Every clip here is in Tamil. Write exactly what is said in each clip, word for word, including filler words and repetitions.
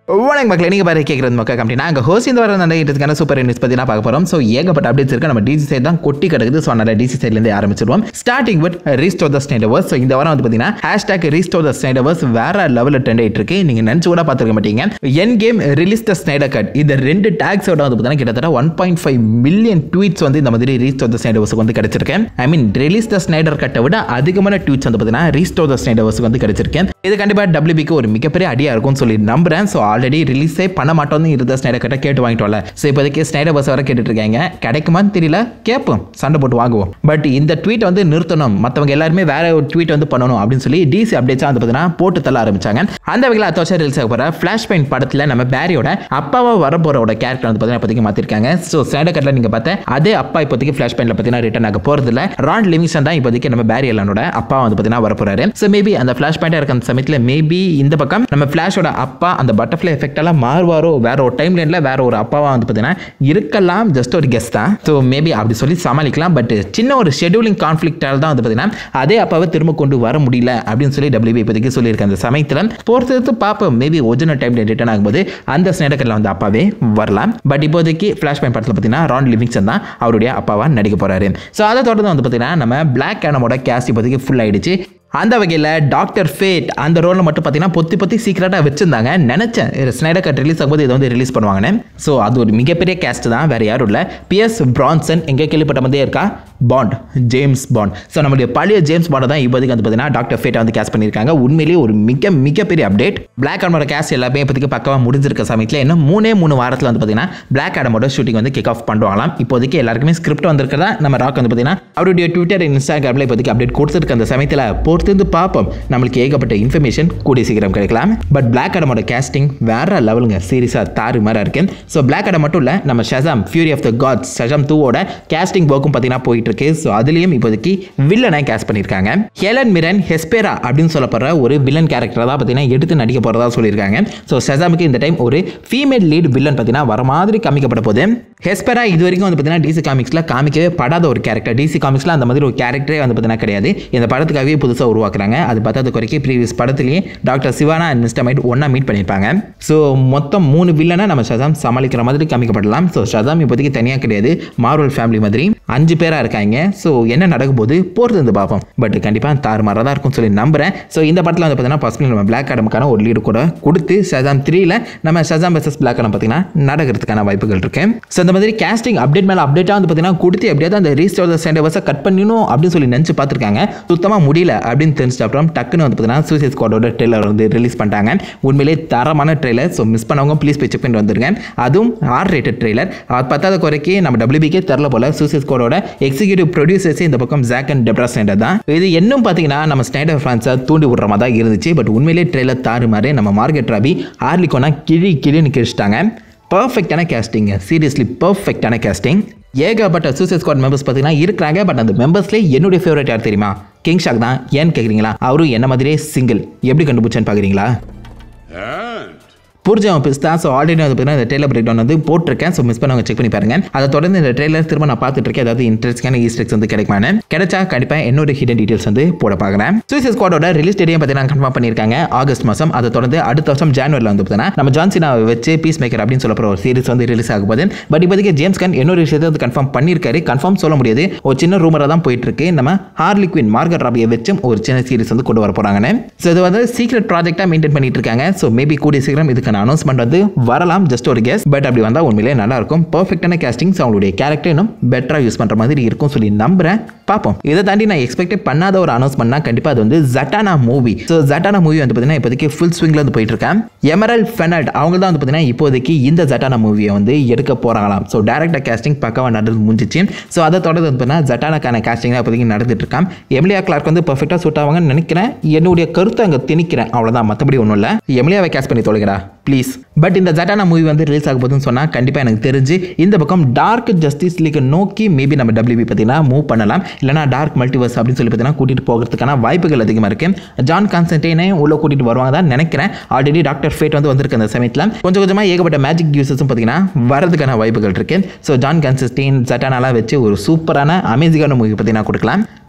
வணக்கம் மக்களே, நீங்க பாரு கேக்குறது மொக்க கம்பெனி. நாங்க ஹோஸ்ட் இந்த வாரம் நடக்கிறதுக்கான சூப்பர் நியூஸ் பத்தி நான் பார்க்க போறோம். சோ ஏகப்பட்ட அப்டேட்ஸ் இருக்கு. நம்ம டிசி சைடு தான் கொட்டி கிடக்குது. சோ அதனால டிசி சைடுல இருந்து ஆரம்பிச்சிடுவோம். Starting with restore the Snyderverse. So இந்த வாரம் வந்து பாத்தீங்கன்னா ஹேஷ்டாக் ரீஸ்டோர் தி ஸ்னைடர்வர்ஸ் வேற லெவல்ல ட்ரெண்ட் ஆயிட்டு இருக்கு. நீங்க நினைச்சு கூட பாத்துக்க மாட்டீங்க. என் கேம் ரிலீஸ் தி ஸ்னைடர் கட் இந்த ரெண்டு டாக்ஸோட வந்து பாத்தீங்கன்னா கிட்டத்தட்ட one point five million tweets வந்து இந்த மாதிரி ரீஸ்டோர் தி ஸ்னைடர்வர்ஸ்க்கு வந்து கிடைச்சிருக்கு. ஐ மீன் ரிலீஸ் தி ஸ்னைடர் கட்டை விட அதிகமான ட்வீட்ஸ் வந்து பாத்தீங்கன்னா ரீஸ்டோர் தி ஸ்னைடர்வர்ஸ்க்கு வந்து கிடைச்சிருக்கு. இது கண்டிப்பா டபிள்யூபிக்கு ஒரு மிகப்பெரிய அடியா இருக்கும்னு சொல்லி நம்புறேன். சோ ஆல்ரெடி ரிலீஸே பண்ண மாட்டோம்னு இருந்த ஸ்னைடர் கட்டை கேட்டு வாங்கிட்டு வரல. ஸோ இப்போதைக்கு ஸ்னைடர்வர்ஸ் வர கேட்டுட்டு இருக்காங்க. கிடைக்குமான்னு தெரியல, கேட்போம், சண்டை போட்டு வாங்குவோம். பட் இந்த ட்வீட் வந்து நிறுத்தணும், மற்றவங்க எல்லாருமே வேற ஒரு ட்வீட் வந்து பண்ணணும் அப்படின்னு சொல்லி டிசி அப்டேட்ஸாக வந்து பார்த்தீங்கன்னா போட்டு தள்ள ஆரம்பிச்சாங்க. அந்த வகையில் அடுத்த வருஷம் ரிலீஸ் ஆக போகிற ஃபிளாஷ் பாயிண்ட் படத்தில் நம்ம பேரியோட அப்பாவை வரப்போறோட கேரக்டர் வந்து பார்த்தீங்கன்னா இப்போதைக்கு மாற்றிருக்காங்க. ஸோ ஸ்னைடர் கட்டில் நீங்கள் பார்த்தா அதே அப்பா இப்போதைக்கு ஃபிளாஷ் பாயிண்ட்ல பார்த்தீங்கன்னா ரிட்டர்ன் ஆக போகிறது இல்லை. ரான் லிவிங்ஸ்டன் தான் இப்போதைக்கு நம்ம பேரி எல்லானோட அப்பா வந்து பார்த்தீங்கன்னா வரப்போறாரு. ஸோ மேபி அந்த ஃபிளாஷ் பாயிண்டாக இருக்க அந்த சமயத்தில் மேபி இந்த பக்கம் நம்ம ஃபிளாஷோட அப்பா அந்த பட்டர்ஃப்ளை எஃபெக்ட் எல்லாம் மாறுவாரோ, வேற ஒரு டைம் லைன்ல வேற ஒரு அப்பாவா வந்து பார்த்தீங்கன்னா இருக்கலாம். ஜஸ்ட் ஒரு கெஸ் தான். ஸோ மேபி அப்படி சொல்லி சமாளிக்கலாம். பட் சின்ன ஒரு ஷெடியூலிங் கான்ஃபிளிக்டால் தான் வந்து பார்த்தீங்கன்னா அதே அப்பாவை திரும்ப கொண்டு வர முடியல அப்படின்னு சொல்லி டபிள்யூபி இப்போதைக்கு சொல்லியிருக்காங்க. அந்த சமயத்தில் பொறுத்து பார்ப்போம். மேபி ஒரிஜினல் டைம் ரிட்டர்ன் ஆகும்போது அந்த ஸ்னைடர் கட்ல வந்து அப்பாவே வரலாம். பட் இப்போதைக்கு ஃபிளாஷ் பாயிண்ட் படத்தில் பார்த்தீங்கன்னா ரான் லிவிங்ஸ்டன் தான் அவருடைய அப்பாவா நடிக்க போறாரு. ஸோ அதை தொடர்ந்து வந்து பார்த்தீங்கன்னா நம்ம பிளாக் ஆடமோட கேஸ்ட் இப்போதைக்கு ஃபுல் ஆயிடுச்சு. அந்த வகையில் டாக்டர் ஃபேட் அந்த ரோலில் மட்டும் பார்த்தீங்கன்னா பொத்தி பொத்தி சீக்கிரட்டாக வச்சிருந்தாங்க. நினச்சேன் ஸ்னைடர் கட் ரிலீஸ் ஆகும்போது இதை வந்து ரிலீஸ் பண்ணுவாங்கன்னு. ஸோ அது ஒரு மிகப்பெரிய கேஸ்ட் தான், வேறு யாரும் இல்லை. பிஎஸ் பிரான்சன் எங்கே கேள்விப்பட்ட மாதிரியே இருக்கா, பாண்ட், ஜேம்ஸ் பாண்ட். ஸோ நம்மளுடைய பழைய ஜேம்ஸ் பாண்டை தான் இப்போதைக்கு வந்து பார்த்தீங்கன்னா டாக்டர் ஃபேட்டை வந்து கேஸ்ட் பண்ணியிருக்காங்க. உண்மையிலேயே ஒரு மிக மிகப்பெரிய அப்டேட். பிளாக் ஆடமோட கேஸ்ட் எல்லாமே இப்போதைக்கு பக்கமாக முடிஞ்சிருக்க சமயத்தில் இன்னும் மூணே மூணு வாரத்தில் வந்து பார்த்தீங்கன்னா பிளாக் ஆடமோட ஷூட்டிங் வந்து கிக் ஆஃப் பண்ணுவாங்களாம். இப்போதைக்கு எல்லாருக்குமே ஸ்கிரிப்ட் வந்திருக்கிறதா நம்ம ராக் வந்து பார்த்தீங்கன்னா அவருடைய ட்விட்டர் இன்ஸ்டாகிராமில் இப்போதைக்கு அப்டேட் கொடுத்துருக்க அந்த சமயத்தில் பொறுத்து பார்ப்போம். நம்மளுக்கு ஏகப்பட்ட இன்ஃபர்மேஷன் கூடிய சீக்கிரம் கிடைக்கலாம். பட் பிளாக் ஆடமோட கேஸ்டிங் வேற லெவலுங்க, சீரியஸா தாறு மாதிரி இருக்கு. ஸோ பிளாக் ஆடம் மட்டும் இல்ல, நம்ம Shazam fury of the gods Shazam டூவோட கேஸ்டிங் ஒர்க்கும் பார்த்தீங்கன்னா போயிட்டு இருக்கு. ஸோ அதுலயும் இப்போதைக்கு வில்லனை கேஸ்ட் பண்ணியிருக்காங்க. ஹெலன் மிரன் ஹெஸ்பெரா அப்படின்னு சொல்லப்படுற ஒரு வில்லன் கேரக்டர் தான் பார்த்தீங்கன்னா எடுத்து நடிக்க போறதா சொல்லியிருக்காங்க. ஸோ ஷசாமுக்கு இந்த டைம் ஒரு ஃபீமேல் லீட் வில்லன் பார்த்தீங்கன்னா வர மாதிரி காமிக்கப்பட போகுது. ஹெஸ்பெரா இது வரைக்கும் வந்து பார்த்தீங்கன்னா டிசி காமிக்ஸ்ல காமிக்கவே படாத ஒரு கேரக்டர். டிசி காமிக்ஸ்ல அந்த மாதிரி ஒரு கேரக்டரே வந்து பார்த்தீங்கன்னா கிடையாது. இந்த படத்துக்காகவே புதுசாக உருவாக்குறாங்க. அது பத்தாவது குறைக்கு ப்ரீவியஸ் படத்திலேயே doctor Sivana and mister Mind ஒன்னா மீட் பண்ணியிருப்பாங்க. ஸோ மொத்தம் மூணு வில்லனை நம்ம ஷசாம் சமாளிக்கிற மாதிரி காமிக்கப்படலாம். ஸோ ஷசாம் இப்போதைக்கு தனியாக கிடையாது, மார்வல் ஃபேமிலி மாதிரி அஞ்சு பேராக இருக்காங்க. ஸோ என்ன நடக்கும் போது போகிறது வந்து பார்ப்போம். பட் கண்டிப்பாக தாறு மாறாக தான் இருக்கும் சொல்லி நம்புறேன். ஸோ இந்த படத்தில் வந்து பார்த்தீங்கன்னா ஃபர்ஸ்ட் நம்ம பிளாக் ஆடமுக்கான ஒரு லீடு கூட கொடுத்து ஷசாம் த்ரீல நம்ம ஷசாம் வெர்சஸ் பிளாக் ஆடம் பார்த்தீங்கன்னா நடக்கிறதுக்கான வாய்ப்புகள் இருக்கு. ஸோ இந்த மாதிரி கேஸ்டிங் அப்டேட் மேலே அப்டேட்டாக வந்து பார்த்தீங்கன்னா கொடுத்து எப்படியாவது அந்த ரீஸ்டோர் தி ஸ்னைடர்வர்ஸை கட் பண்ணணும் அப்படின்னு சொல்லி நினச்சி பார்த்துருக்காங்க. சுத்தமாக முடியல அப்படின்னு தெரிஞ்சிட்ட அப்புறம் டக்குன்னு வந்து பார்த்தீங்கன்னா சூசைட் ஸ்குவாடோட ட்ரெய்லர் வந்து ரிலீஸ் பண்ணிட்டாங்க. உண்மையிலே தரமான ட்ரெய்லர். ஸோ மிஸ் பண்ணவங்க ப்ளீஸ் போய் செக் பண்ணிட்டு வந்துருங்க. அதுவும் ஆர் ரேட்டட் ட்ரெய்லர். பத்தாவது குறைக்கு நம்ம டபிள்யூபிக்கே தெரில போல சூசைட் ஸ்குவாடோட எக்ஸிக்யூட்டிவ் ப்ரொடியூசர்ஸ் இந்த பக்கம் ஜாக் அண்ட் டெப்ரா ஸ்னைடர் தான். இது இன்னும் பார்த்தீங்கன்னா நம்ம ஸ்னைடர் ஃபேன்ஸை தூண்டி விடுற மாதிரி தான் இருந்துச்சு. பட் உண்மையிலே ட்ரெய்லர் தாறு மாதிரி நம்ம மார்கெட் ராபி ஆர்லிகோனா கிழி கிழின்னு கிழிச்சிட்டாங்க. பர்ஃபெக்டான கேஸ்டிங், சீரியஸ்லி பர்ஃபெக்டான கேஸ்டிங். ஏகப்பட்ட சூசைட் ஸ்குவாட் மெம்பர்ஸ் பார்த்தீங்கன்னா இருக்கிறாங்க. பட் அந்த மெம்பர்ஸ்லேயே என்னுடைய ஃபேவரட் யார் தெரியுமா? கிங் ஷாக் தான். ஏன்னு கேட்குறீங்களா? அவரும் என்ன மாதிரியே சிங்கிள். எப்படி கண்டுபிடிச்சேன்னு பார்க்குறீங்களா? புரிஞ்சவன் பிஸ்தா. ஸோ ஆல்ரெடி வந்து பார்த்தீங்கன்னா இந்த ட்ரெய்லர் பிரேக் டவுன் வந்து போட்டிருக்கேன். ஸோ மிஸ் பண்ணவங்க செக் பண்ணி பாருங்க. அதை தொடர்ந்து இந்த ட்ரெய்லர் திரும்ப நான் பார்த்துட்டு இருக்கேன். அதாவது இன்ட்ரெஸ்டிங்கான ஈஸ்டர்ஸ் வந்து கிடைக்குமானு கிடைச்சா கண்டிப்பாக என்னோட ஹிடன் டீடைல்ஸ் வந்து போட பார்க்குறேன். சூசைட் ஸ்குவாடோட ரிலீஸ் டேட்டையும் பார்த்தீங்கன்னா கன்ஃபார்ம் பண்ணியிருக்காங்க ஆகஸ்ட் மாதம். அதை தொடர்ந்து அடுத்த வருஷம் ஜான்வரியில் வந்து பார்த்தீங்கன்னா நம்ம ஜான்சினாவை வச்சு பீஸ் மேக்கர் அப்படின்னு சொல்லப்படுற ஒரு சீரிஸ் வந்து ரிலீஸ் ஆக போகுது. பட் இப்போதைக்கு ஜேம்ஸ் கன் என்னோட விஷயத்தை வந்து கன்ஃபார்ம் பண்ணியிருக்காரு. கன்ஃபார்ம் சொல்ல முடியாது, ஒரு சின்ன ரூமராக தான் போயிட்டு இருக்கு. நம்ம ஹார்லி குயின் மார்கரெட் ராபியை வச்சும் ஒரு சின்ன சீரிஸ் வந்து கொண்டு வர போறாங்கன்னு. ஸோ இது வந்து சீக்ரெட் ப்ராஜெக்டாக மெயின்டைன் பண்ணிட்டு இருக்காங்க. ஸோ மேபி கூடிய சீக்கிரம் இதுக்கான அனௌன்ஸ்மெண்ட் வந்து வரலாம். ஜஸ்ட் ஒரு கெஸ். பட் அப்படி வந்தா உண்மையிலே நல்லா இருக்கும். பெர்ஃபெக்ட்டான கேஸ்டிங். அவங்களுடைய கேரக்டர் இன்னும் பெட்டரா யூஸ் பண்ற மாதிரி இருக்கும் சொல்லி நம்புறேன். பார்ப்போம். இதை தாண்டி நான் எக்ஸ்பெக்ட் பண்ணாத ஒரு அனௌன்ஸ்மெண்ட்னா கண்டிப்பா அது வந்து Zatanna movie. So Zatanna movie வந்து பார்த்தீங்கன்னா இப்போதைக்கு ஃபுல் ஸ்விங்ல வந்து போயிட்டு இருக்கேன். எமரல் ஃபெனல்ட் அவங்க தான் வந்து பார்த்தீங்கன்னா இப்போதைக்கு இந்த ஜட்டானா மூவியை வந்து எடுக்க போறாங்களாம். ஸோ டேரக்டா கேஸ்டிங் பக்கவா நடந்து முடிஞ்சிச்சு. ஸோ அதை தொடர்ந்து வந்து பார்த்தீங்கன்னா ஜட்டானாக்கான கேஸ்டிங் தான் இப்போதைக்கு நடந்துட்டு இருக்கான். எமிலியா கிளார்க் வந்து பெர்ஃபெக்டா சூட் ஆவாங்கன்னு நினைக்கிறேன். என்னுடைய கருத்தை அங்கே திணிக்கிறேன், அவ்வளோதான். மற்றபடி ஒன்றும் இல்லை. எமிலியாவை கேஸ்ட் பண்ணி தொலைகிறா ப்ளீஸ். பட் இந்த ஜட்டானா மூவி வந்து ரிலீஸ் ஆக போதுன்னு சொன்னால் கண்டிப்பாக எனக்கு தெரிஞ்சு இந்த பக்கம் டார்க் ஜஸ்டிஸ் லீக் நோக்கி மேபி நம்ம டபிள்யூபி பார்த்தீங்கன்னா மூவ் பண்ணலாம். இல்லைனா டார்க் மல்டிவர்ஸ் அப்படின்னு சொல்லி பார்த்தீங்கன்னா கூட்டிகிட்டு போகிறதுக்கான வாய்ப்புகள் அதிகமாக இருக்குது. ஜான் கான்ஸ்டன்டைனையும் உள்ள கூட்டிகிட்டு வருவாங்க தான் நினைக்கிறேன். ஆல்ரெடி டாக்டர் ஃபேட் வந்து வந்திருக்கு அந்த சமயத்தில். கொஞ்சம் கொஞ்சமாக ஏகப்பட்ட மேஜிக் யூசஸும் பார்த்தீங்கன்னா வரதுக்கான வாய்ப்புகள் இருக்குது. ஸோ ஜான் கான்ஸ்டன்டைன் ஜட்டானாலாம் வச்சு ஒரு சூப்பரான அமேசிங்கான மூவி பார்த்தீங்கன்னா கொடுக்கலாம்.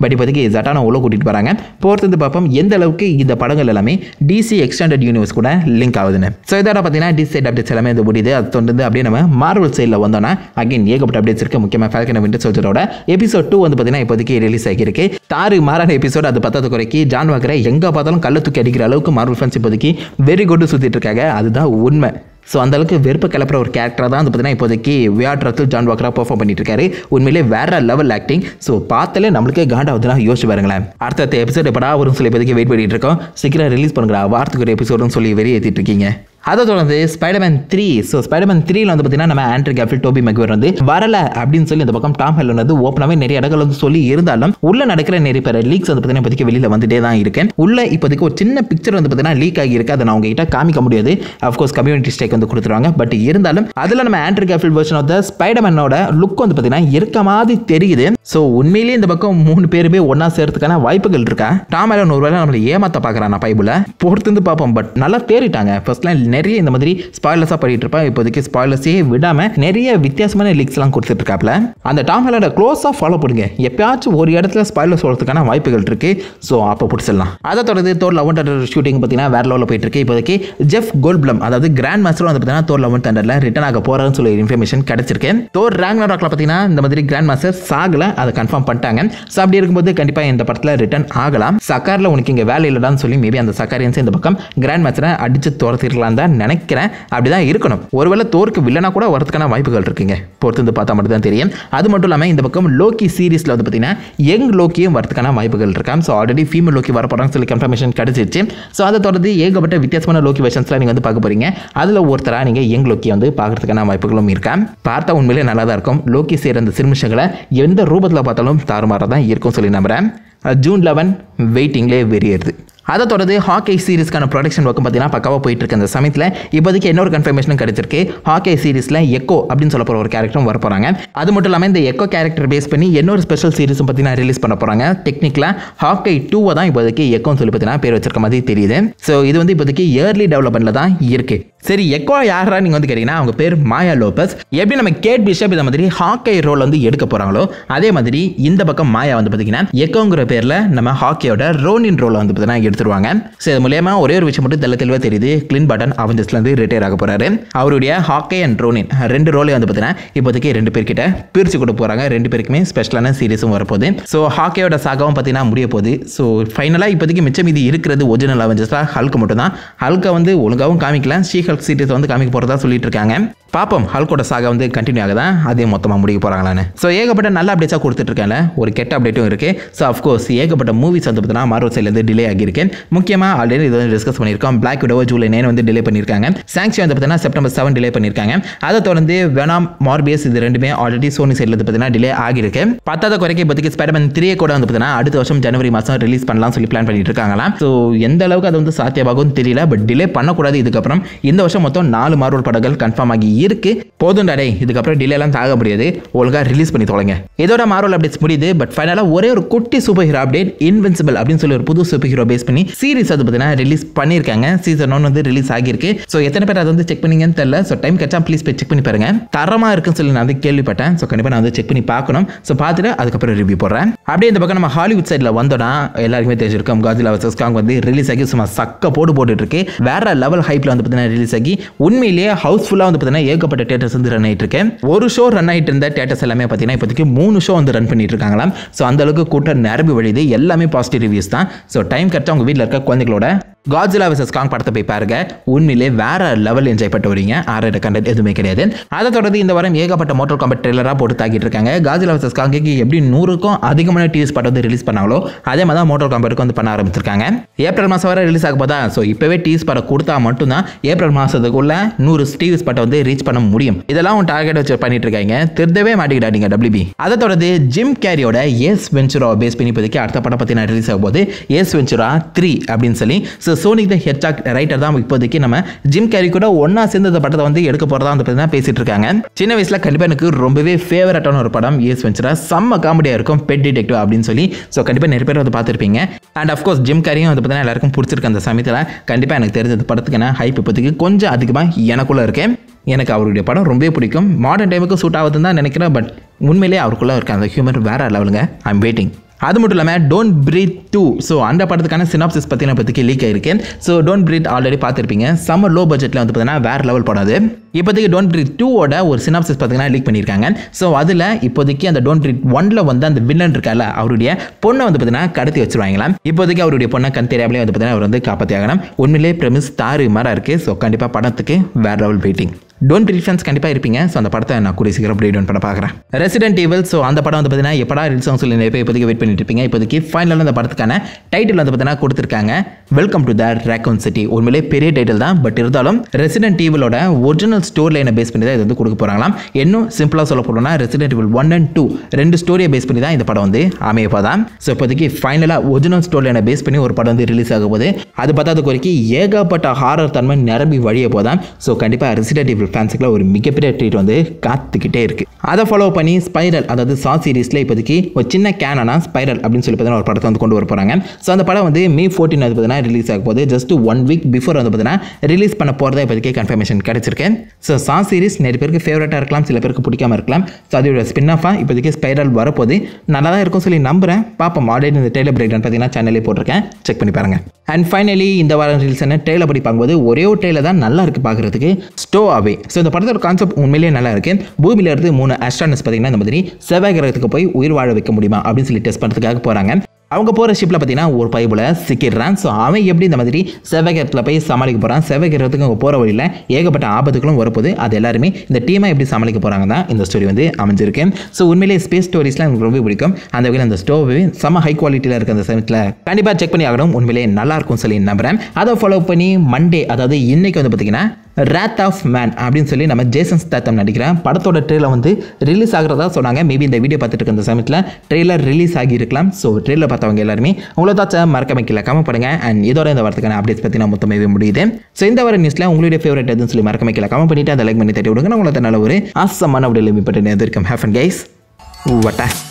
பட் இப்போதைக்கு ஜட்டான உள்ள கூட்டிட்டு வராங்க. பொறுத்து பார்ப்போம் எந்த அளவுக்கு இந்த படங்கள் எல்லாமே டிசி எக்ஸ்டெண்டட் யூனிவர்ஸ் கூட லிங்க் ஆகுதுன்னு. ஸோ இதோட பார்த்தீங்கன்னா டிசி சைட் அப்டேட்ஸ் எல்லாமே இது முடியுது. அது தொடர்ந்து அப்படியே நம்ம மார்வல் சைடில் வந்தோம்னா அகைன் ஏகப்பட்ட அப்டேட்ஸ் இருக்கு. முக்கியமாக ஃபால்கன் அண்ட் விண்டர் சோல்ஜரோட எபிசோட் டூ வந்து பார்த்தீங்கன்னா இப்போதைக்கு ரிலீஸ் ஆகிருக்கு. தாறு மாறான எபிசோட். அது பத்தாத குறைக்கு ஜான் வாக்கரை எங்கே பார்த்தாலும் கள்ள தூக்கி அடிக்கிற அளவுக்கு மார்வல் ஃபேன்ஸ் இப்போதைக்கு வெரி குட் சுற்றிட்டு இருக்காங்க. அதுதான் உண்மை. ஸோ அந்தளவுக்கு வெறுப்பு கிளப்புற ஒரு கேரக்டராக தான் வந்து பார்த்தீங்கன்னா இப்போதைக்கு வியாட்ரத்தில் ஜான் வாக்கராக பெர்ஃபார்ம் பண்ணிட்டு இருக்காரு. உண்மையிலே வேற லெவல் ஆக்டிங். ஸோ பார்த்தாலே நம்மளுக்கே காண்டாவதுனா யோசிச்சு பாருங்களேன். அடுத்த எபிசோட் எப்படா வரும்னு சொல்லி இப்போதைக்கு வெயிட் பண்ணிட்டு இருக்கோம். சீக்கிரம் ரிலீஸ் பண்ணுறா வாரத்துக்கு ஒரு எபிசோடுன்னு சொல்லி வெறி ஏற்றிட்டு இருக்கீங்க. அதை தொடர்ந்து ஸ்பைடர்மேன் த்ரீ. ஸோ ஸ்பைடர்மேன் த்ரீல வந்து பார்த்தீங்கன்னா நம்ம ஆண்ட்ரூ கேர்ஃபீல்ட், டோபி மெக்வேர் வந்து வரல அப்படின்னு சொல்லி இந்த பக்கம் டாம் ஹாலண்ட் வந்து ஓப்பனாகவே நிறைய இடங்கள் வந்து சொல்லி இருந்தாலும் உள்ள நடக்கிற நிறைய பேர் லீக்ஸ் வந்து பார்த்தீங்கன்னா இப்போதைக்கு வெளியில் வந்துட்டே தான் இருக்கேன். உள்ள இப்போதைக்கு ஒரு சின்ன பிக்சர் வந்து பார்த்தீங்கன்னா லீக் ஆகியிருக்கு. அதை நான் உங்ககிட்ட காமிக்க முடியாது. அஃப்கோர்ஸ் கம்யூனிட்டி ஸ்டேக் வந்து கொடுத்துருவாங்க. பட் இருந்தாலும் அதில் நம்ம Andrew Garfield version of the ஸ்பைடர்மேனோட லுக் வந்து பார்த்தீங்கன்னா இருக்க மாதிரி தெரியுது. ஸோ உண்மையிலேயே இந்த பக்கம் மூணு பேருமே ஒன்னா சேர்த்துக்கான வாய்ப்புகள் இருக்கா? டாம் ஹாலண்ட் ஒருவேளை நம்மளை ஏமாத்த பார்க்குறான் பைபிள பொறுத்து பார்ப்போம். பட் நல்லா தேறிட்டாங்க. ஃபர்ஸ்ட்லாம் நிறைய இந்த மாதிரி ஸ்பாய்லர்ஸாக பண்ணிட்டு இருப்பா. இப்போதைக்கு ஸ்பாய்லர்ஸே விடாம நிறைய வித்தியாசமான லீக்ஸ் எல்லாம் கொடுத்துட்டு இருக்காப்ல. அந்த டாம் ஹாலண்ட க்ளோஸாக ஃபாலோ பண்ணுங்க. எப்பயாச்சும் ஒரு இடத்துல ஸ்பாய்லர் சொல்றதுக்கான வாய்ப்புகள் இருக்கு. ஸோ அப்போ பிடிச்சிடலாம். அதை தொடர்ந்து Thor love and thunder shooting பார்த்தீங்கன்னா வேற லெவலில் போயிட்டு இருக்கு. இப்போதைக்கு ஜெஃப் கோல்ட்ப்ளம் அதாவது கிராண்ட் மாஸ்டர் வந்து பார்த்தீங்கன்னா தோர் லவ் அண்ட் தண்டர்ல ரிட்டர்ன் ஆக போறாருன்னு சொல்லி இன்ஃபர்மேஷன் கிடைச்சிருக்கு. தோர் ராக்னராக்ல பார்த்தீங்கன்னா இந்த மாதிரி கிராண்ட் மாஸ்டர் சாகல, அதை கன்ஃபார்ம் பண்ணிட்டாங்க. ஸோ அப்படி இருக்கும்போது கண்டிப்பாக இந்த படத்தில் ரிட்டர்ன் ஆகலாம். சக்காரில் உனக்கு இங்கே வேலை இல்லடான்னு சொல்லி மேபி அந்த சக்காரியன்ஸ் இந்த பக்கம் கிராண்ட் மாஸ்டரை அடிச்சு துரத்திருக்கலாம் தான் நினைக்கிறேன். அப்படிதான் இருக்கணும். ஒருவேளை தோருக்கு வில்லனா கூட வரதுக்கான வாய்ப்புகள் இருக்குங்க. பொறுத்து வந்து பார்த்தா மட்டும் தான் தெரியும். அது மட்டும் இல்லாமல் இந்த பக்கம் லோக்கி சீரிஸ்ல வந்து பார்த்தீங்கன்னா யங் லோக்கியும் வரதுக்கான வாய்ப்புகள் இருக்காம். ஸோ ஆல்ரெடி ஃபீமேல் லோக்கி வர போறாங்கன்னு சொல்லி கன்ஃபர்மேஷன் கிடைச்சிருச்சு. ஸோ அதை தொடர்ந்து ஏகப்பட்ட வித்தியாசமான லோக்கி வெர்ஷன்ஸ்லாம் நீங்கள் வந்து பார்க்க போறீங்க. அதில் ஒருத்தராக நீங்கள் யங் லோக்கியை வந்து பார்க்கறதுக்கான வாய்ப்புகளும் இருக்கா. பார்த்தா உண்மையிலே நல்லா தான் இருக்கும். லோக்கி செய்கிற அந்த சிறுமிஷங்களை எந்த ரூபத்தில் பார்த்தாலும் தாறுமாறாக தான் இருக்கும் சொல்லி நம்புறேன். ஜூன் லெவன் வெயிட்டிங்லேயே வெறியேறுது. அதை தொடர்ந்து ஹாக்கை சீரிஸ்க்கான ப்ரொடக்ஷன் ஒர்க்கும் பார்த்தீங்கன்னா பக்காவாக போயிட்டு இருக்கு. அந்த சமயத்தில் இப்போதைக்கு இன்னொரு கன்ஃபர்மேஷனும் கிடைச்சிருக்கு. ஹாக்கை சீரிஸில் எக்கோ அப்படின்னு சொல்ல போகிற ஒரு கேரக்டரும் வர போகிறாங்க. அது மட்டும் இல்லாமல் இந்த எக்கோ கேரக்டர் பேஸ் பண்ணி இன்னொரு ஸ்பெஷல் சீரிஸும் பார்த்தீங்கன்னா ரிலீஸ் பண்ண போகிறாங்க. டெக்னிக்கலாக ஹாக்கை டூவை தான் இப்போதைக்கு எக்கோன்னு சொல்லி பார்த்தீங்கன்னா பேர் வச்சிருக்க மாதிரி தெரியுது. ஸோ இது வந்து இப்போதைக்கு இயர்லி டெவலப்மெண்ட்டில் தான் இருக்கு. சரி, எக்கோ யாரா நீங்கள் வந்து கேட்டீங்கன்னா அவங்க பேர் மாயா லோபஸ். எப்படி நம்ம கேட் பிஷப் இந்த மாதிரி ஹாக்கை ரோல் வந்து எடுக்க போகிறாங்களோ அதே மாதிரி இந்த பக்கம் மாயா வந்து பார்த்தீங்கன்னா எக்கோங்கிற பேரில் நம்ம ஹாக்கியோட ரோனின் ரோலை வந்து பார்த்தீங்கன்னா எடுத்துருவாங்க. ஸோ இது மூலமா ஒரே ஒரு விஷயம் மட்டும் தெல்ல தெளிவாக தெரியுது. கிளின் பட்டன் அவெஞ்சர்ஸ்லேருந்து ரிட்டையர் ஆக போறாரு. அவருடைய ஹாக்கை அண்ட் ரோனின் ரெண்டு ரோலே வந்து பார்த்தீங்கன்னா இப்போதைக்கு ரெண்டு பேர்கிட்ட பிரிச்சு கொடுக்க போறாங்க. ரெண்டு பேருக்குமே ஸ்பெஷலான சீரிஸும் வரப்போகுது. ஸோ ஹாக்கையோட சாகாவும் பார்த்தீங்கன்னா முடிய போகுது. ஸோ ஃபைனலாக இப்போதைக்கு மிச்சம் மீதி இருக்கிறது ஒரிஜினல் அவெஞ்சர்ஸாக ஹல்க் மட்டும் தான். ஹல்கை வந்து ஒழுங்காகவும் காமிக்கல. ஷீ ஹல்க் சீரிஸ் வந்து காமிக்க போகிறதா சொல்லிட்டு இருக்காங்க. பாப்போம் ஹல்கோட சாகா வந்து கண்டினியூ ஆகுதா, அதே மொத்தமாக முடிக்க போகிறாங்களான்னு. ஸோ ஏகப்பட்ட நல்ல அப்டேட்ஸாக கொடுத்துட்டு இருக்காங்க. ஒரு கெட்ட அப்டேட்டும் இருக்குது. ஸோ அஃப்கோர்ஸ் ஏகப்பட்ட மூவிஸ் வந்து பார்த்தீங்கன்னா மார்வல் சைட்லேருந்து டிலே ஆகியிருக்கேன். முக்கியமாக ஆல்ரெடி இது வந்து டிஸ்கஸ் பண்ணியிருக்கோம். பிளாக் விடோ ஜூலை நைன் வந்து டிலே பண்ணியிருக்காங்க. சாங்ஷி வந்து பார்த்தீங்கன்னா செப்டம்பர் செவன் டிலே பண்ணியிருக்காங்க. அதை தொடர்ந்து வெனாம், மார்பியஸ் இது ரெண்டுமே ஆல்ரெடி சோனி சைடில் வந்து பார்த்தீங்கன்னா டிலே ஆகிருக்கு. பத்தாவது குறைக்க இப்போதைக்கு ஸ்பைடர்மேன் த்ரீ கூட வந்து பார்த்தீங்கன்னா அடுத்த வருஷம் ஜனவரி மாதம் ரிலீஸ் பண்ணலாம் சொல்லி பிளான் பண்ணிட்டு இருக்காங்களாம். ஸோ எந்த அளவுக்கு அது வந்து சாத்தியமாகும் தெரியல. பட் டிலே பண்ணக்கூடாது. இதுக்கப்புறம் இந்த வருஷம் மொத்தம் நாலு மார்வல் படங்கள் கன்ஃபார்ம் ஆகி இருக்கு. போதும் டாடே, இதுக்கப்புறம் டிலே எல்லாம் தாங்க முடியாது. ஒழுங்காக ரிலீஸ் பண்ணி தொலைங்க. இதோட மார்வல் அப்டேட்ஸ் முடியுது. பட் ஃபைனலாக ஒரே ஒரு குட்டி சூப்பர் ஹீரோ அப்டேட், இன்வின்சிபிள் அப்படின்னு சொல்லி ஒரு புது சூப்பர் ஹீரோ பேஸ் பண்ணி சீரிஸ் அது பார்த்தீங்கன்னா ரிலீஸ் பண்ணியிருக்காங்க. சீசன் ஒன் வந்து ரிலீஸ் ஆகியிருக்கு. ஸோ எத்தனை பேர் அதை வந்து செக் பண்ணீங்கன்னு தெரியல. ஸோ டைம் கிடைச்சா ப்ளீஸ் போய் செக் பண்ணி பாருங்க. தரமாக இருக்குன்னு சொல்லி நான் வந்து கேள்விப்பட்டேன். ஸோ கண்டிப்பாக நான் வந்து செக் பண்ணி பார்க்கணும். ஸோ பார்த்துட்டு அதுக்கப்புறம் ரிவ்யூ போடுறேன். அப்படியே இந்த பக்கம் நம்ம ஹாலிவுட் சைடில் வந்தோம்னா எல்லாருக்குமே தெரிஞ்சிருக்கோம். காஜிலா வர்சஸ் காங் வந்து ரிலீஸ் ஆகி சும்மா சக்க போட்டு போட்டுட்டு இருக்கு. வேற லெவல் ஹைப்ல வந்து பார்த்தீங்கன்னா ரிலீஸ் ஆகி உண்மையிலேயே ஹவுஸ்ஃபுல்லாக வந்து பார்த்தீங்கன்னா ஏகப்பட்ட தியேட்டர்ஸ் வந்து ரன் ஆகிட்டு இருக்கு. ஒரு ஷோ ரன் ஆகிட்டு இருந்த தியேட்டர்ஸ் எல்லாமே பார்த்தீங்கன்னா இப்போதைக்கு மூணு ஷோ வந்து ரன் பண்ணிட்டு இருக்காங்களாம். ஸோ அந்த அளவுக்கு கூட்டம் நிரம்பி வழியுது. எல்லாமே பாசிட்டிவ் ரிவ்யூஸ் தான். ஸோ டைம் கரெக்டாக உங்கள் வீட்டில் இருக்க குழந்தைகளோட காஜிலா வர்சஸ் காங் படத்தை போய் பாருங்க. உண்மையிலே வேற லெவல் என்ஜாய் பண்ணிட்டு வரீங்க. ஆறு கண்டென்ட் எதுவுமே கிடையாது. அதை தொடர்ந்து இந்த வாரம் ஏகப்பட்ட மோட்டல் காம்பட் ட்ரெய்லராக போட்டு தாக்கிட்டு இருக்காங்க. காஜிலா வர்சஸ் காங்குக்கு எப்படி நூறுக்கும் அதிகமான டிவிஸ் படம் வந்து ரிலீஸ் பண்ணாங்களோ அதே மாதிரி தான் மோட்டல் காம்பட்டுக்கு வந்து பண்ண ஆரம்பிச்சிருக்காங்க. ஏப்ரல் மாதம் வரை ரிலீஸ் ஆக போதா. ஸோ இப்போவே டிவிஸ் படம் கொடுத்தா மட்டும்தான் ஏப்ரல் மாதத்துக்குள்ள நூறு டிவிஸ் படம் வந்து ரீச் பண்ண முடியும். இதெல்லாம் உன் டார்கெட் வச்சு பண்ணிட்டு இருக்காங்க. திருந்தவே மாட்டிக்கிட்டாங்க டபிள்யூபி. அதை தொடர்ந்து ஜிம் கேரியோட ஏஸ் வென்ச்சுரா பேஸ் பண்ணி இப்போதைக்கு அடுத்த படம் பற்றி நான் ரிலீஸ் ஆகும் போது ஏஸ் வென்ச்சுரா த்ரீ அப்படின்னு சொல்லி so Sonic the hedgehog writer தான் இப்போதைக்கு நம்ம ஜிம் கேரி கூட ஒன்னா சேர்ந்து இந்த படத்தை வந்து எடுக்க போறதா வந்து பேசிட்டு இருக்காங்க. சின்ன வயசுல கண்டிப்பா எனக்கு ரொம்பவே ஃபேவரட்டான ஒரு படம் ஏஸ் வென்ச்சுரா. செம்ம காமெடியா இருக்கும், பெட் டிடெக்டிவ் அப்படின்னு சொல்லி. ஸோ கண்டிப்பா நிறைய பேர் வந்து பார்த்துருப்பீங்க. அண்ட் அஃப்கோர்ஸ் ஜிம் கேரியும் வந்து பார்த்தீங்கன்னா எல்லாருக்கும் பிடிச்சிருக்கு. அந்த சமயத்தில் கண்டிப்பா எனக்கு தெரிஞ்ச படத்துக்கான ஹைப் இப்போதைக்கு கொஞ்சம் அதிகமாக எனக்குள்ள இருக்கேன். எனக்கு அவருடைய படம் ரொம்ப பிடிக்கும். மாடர்ன் டைமுக்கு சூட் ஆகுதுன்னு தான் நினைக்கிறேன். பட் உண்மையிலேயே அவருக்குள்ள இருக்க அந்த ஹியூமர் வேற லெவலுங்க. I am waiting. அது மட்டும் இல்லாமல் டோன்ட் பிரீத் டூ ஸோ அந்த படத்துக்கான சினாப்சிஸ் பற்றின பற்றிக்கு லீக் ஆயிருக்கு. ஸோ டோன்ட் பிரீத் ஆல்ரெடி பார்த்துருப்பீங்க, செம்ம லோ பட்ஜெட்டில் வந்து பார்த்தீங்கன்னா வேறு லெவல் படம் அது. இப்போதைக்கு டோன்ட் பிரீத் டூவோட ஒரு சினாப்சிஸ் பார்த்தீங்கன்னா லீக் பண்ணியிருக்காங்க. ஸோ அதில் இப்போதைக்கு அந்த டோன்ட் பிரீத் ஒன்ல வந்து அந்த வில்லன் இருக்கால அவருடைய பொண்ணை வந்து பார்த்தீங்கன்னா கடத்தி வச்சிருவாங்களாம். இப்போதைக்கு அவருடைய பொண்ணை கண் தெரியாமலே வந்து பார்த்தீங்கன்னா அவர் வந்து காப்பாற்றி ஆகணும். உண்மையிலே பிரமிஸ் தாறு மாதிரி இருக்குது. ஸோ கண்டிப்பாக படத்துக்கு வேறு level waiting. Don't breathe fans கண்டிப்பாக இருப்பீங்க. ஸோ அந்த படத்தை நான் கூடிய சீக்கிரம் பிரீட் டவுன் பண்ண பார்க்குறேன். ரெசிடென்ட் ஈவில் ஸோ அந்த படம் வந்து பார்த்தீங்கன்னா எப்படா ரிலீஸ் ஆகும் சொல்லி நிறைய பேர் இப்போதைக்கு வெயிட் பண்ணிட்டு இருப்பீங்க. இப்போதைக்கு ஃபைனலாக அந்த படத்துக்கான டைட்டில் வந்து பார்த்தீங்கன்னா கொடுத்துருக்காங்க, welcome to the Raccoon City. உண்மையிலே பெரிய டைட்டில் தான், பட் இருந்தாலும் ரெசிடென்ட் ஈவிலோட ஒரிஜினல் ஸ்டோரி லைனை பேஸ் பண்ணி தான் இது வந்து கொடுக்க போகிறாங்களாம். இன்னும் சிம்பிளாக சொல்ல போனோம்னா Resident Evil one and two ரெண்டு ஸ்டோரியை பேஸ் பண்ணி தான் இந்த படம் வந்து அமையப்போதான். ஸோ இப்போதைக்கு ஃபைனலாக ஒரிஜினல் ஸ்டோரி லைனை பேஸ் பண்ணி ஒரு படம் வந்து ரிலீஸ் ஆக போது. அது பத்தாவது குறைக்கு ஏகப்பட்ட ஹாரர் தன்மை நிரம்பி வழிய போதான். ஸோ கண்டிப்பாக ரெசிடென்ட் ஈவில் ஃபேன்ஸுக்குள்ள ஒரு மிகப்பெரிய ட்ரீட் வந்து காத்துக்கிட்டே இருக்கு. அதை ஃபாலோ பண்ணி ஸ்பைரல் அதாவது சா சீரிஸ்ல இப்போதைக்கு ஒரு சின்ன கேனானா ஸ்பைரல் அப்படின்னு சொல்லி பார்த்தீங்கன்னா ஒரு படத்தை வந்து கொண்டு வர போறாங்க. ஸோ அந்த படம் வந்து மே ஃபோர்டீன் வந்து பார்த்தீங்கன்னா ரிலீஸ் ஆக போது. ஜஸ்ட் ஒன் வீக் பிஃபோர் வந்து பார்த்தீங்கன்னா ரிலீஸ் பண்ண போறதா இப்போதைக்கு கன்ஃபர்மேஷன் கிடைச்சிருக்கு. ஸோ சா சீரிஸ் நிறைய பேருக்கு ஃபேவரட்டா இருக்கலாம், சில பேருக்கு பிடிக்காம இருக்கலாம். ஸோ அதோட ஸ்பின் ஆஃபா இப்போதைக்கு ஸ்பைரல் வரப்போது நல்லா தான் இருக்கும் சொல்லி நம்புறேன். பாப்போம். ஆல்ரெடி இந்த ட்ரெய்லர் பிரேக் டவுன் பார்த்தீங்கன்னா சேனலே போட்டிருக்கேன், செக் பண்ணி பாருங்க. அண்ட் ஃபைனலி இந்த வாரம் ரிலீஸ் ஆன ட்ரெய்லர் படி பார்க்கும்போது ஒரே ஒரு ட்ரெய்லர் தான் நல்லா இருக்கு பார்க்கறதுக்கு, ஸ்டோ அவே. ஸோ இந்த படத்தோட கான்செப்ட் உண்மையிலேயே நல்லா இருக்கு. பூமியில இருந்து மூணு ஆஸ்ட்ரானட்ஸ் பார்த்தீங்கன்னா இந்த மாதிரி செவ்வாய் கிரகத்துக்கு போய் உயிர் வாழ வைக்க முடியுமா அப்படின்னு சொல்லி டெஸ்ட் பண்ணுறதுக்காக போறாங்க. அவங்க போகிற ஷிப்பில் பார்த்தீங்கன்னா ஒரு பைபிளை சிக்கிடுறான். ஸோ அவன் எப்படி இந்த மாதிரி செவ்வாய் கிரகத்தில் போய் சமாளிக்க போகிறான், செவ்வாய் கிரகத்துக்கு அவங்க போகிற வழியில் ஏகப்பட்ட ஆபத்துகளும் வரப்போது. அது எல்லாருமே இந்த டீமை எப்படி சமாளிக்க போகிறாங்க தான் இந்த ஸ்டோரி வந்து அமைஞ்சிருக்கு. ஸோ உண்மையிலேயே ஸ்பேஸ் ஸ்டோரிஸ்லாம் எனக்கு ரொம்ப பிடிக்கும். அந்த வகையில் அந்த ஸ்டோவே செம்ம ஹை குவாலிட்டியில் இருக்க அந்த சமயத்தில் கண்டிப்பாக செக் பண்ணி ஆகணும். உண்மையிலேயே நல்லா இருக்கும் சொல்லி நம்புறேன். அதை ஃபாலோ பண்ணி மண்டே அதாவது இன்னைக்கு வந்து பார்த்தீங்கன்னா ராத் ஆஃப் மேன் அப்படின்னு சொல்லி நம்ம ஜேசன் ஸ்டாத்தம் நடிக்கிறேன் படத்தோட ட்ரெய்லர் வந்து ரிலீஸ் ஆகிறதா சொன்னாங்க. மேபி இந்த வீடியோ பார்த்துட்டு இருக்க அந்த சமயத்தில் ட்ரெய்லர் ரிலீஸ் ஆகி இருக்கலாம். ஸோ ட்ரெய்லர் பார்த்தவங்க எல்லாருமே உங்களை தாச்சா மறக்காம கீழே கமெண்ட் பண்ணுங்க. அண்ட் இதோட இந்த வாரத்துக்கான அப்டேட்ஸ் பற்றி நான் மொத்தமாகவே முடியுது. ஸோ இந்த வார நியூஸில் உங்களுடைய ஃபேவரட் எதுன்னு சொல்லி மறக்காம கீழே கமெண்ட் பண்ணிட்டு அதை லைக் பண்ணி தட்டி விடுங்க. நான் உங்களை நல்ல ஒரு ஆசமான அப்படி லிமிட் பண்ணி எதிர்க்கும். Have fun guys. வட்டா.